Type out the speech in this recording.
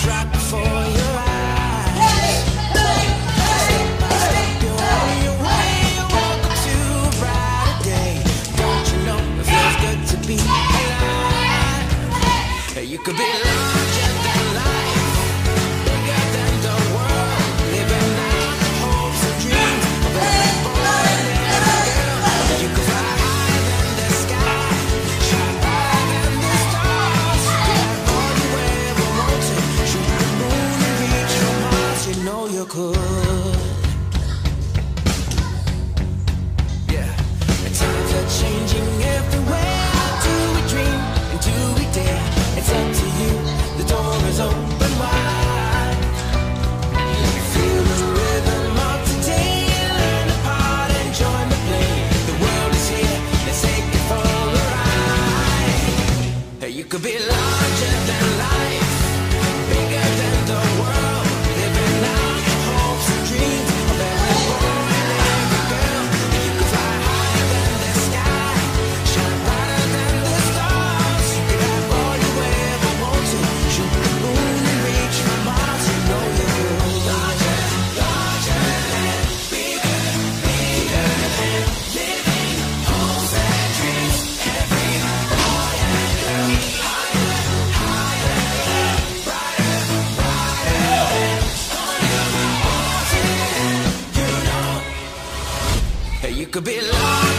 right before your eyes. Step by step, you're on your way. You're welcome to a brighter day. Don't you know it feels good to be alive? You could be larger than life, bigger than the world, living out the hopes and dreams of every boy and every girl. You could fly higher than the sky, shine brighter than the stars. You could have all you ever wanted, shoot the moon and reach for Mars. You know you could. Yeah, and times are changing everywhere. Do we dream and do we dare? It's up to you, the door is open wide. Feel the rhythm of today, learn the part and join the play. The world is here, let's take it for a ride. You could be larger than life, bigger than the world, living out your hopes and dreams of every boy and every girl. You could fly higher than the sky, shine brighter than the stars. You could have all you ever wanted, shoot the moon and reach for Mars. You know you could. Larger, larger than, bigger, bigger than, living hopes and dreams. Every boy and girl, higher, higher than, brighter, brighter than, on your mountain. You know, you could be larger.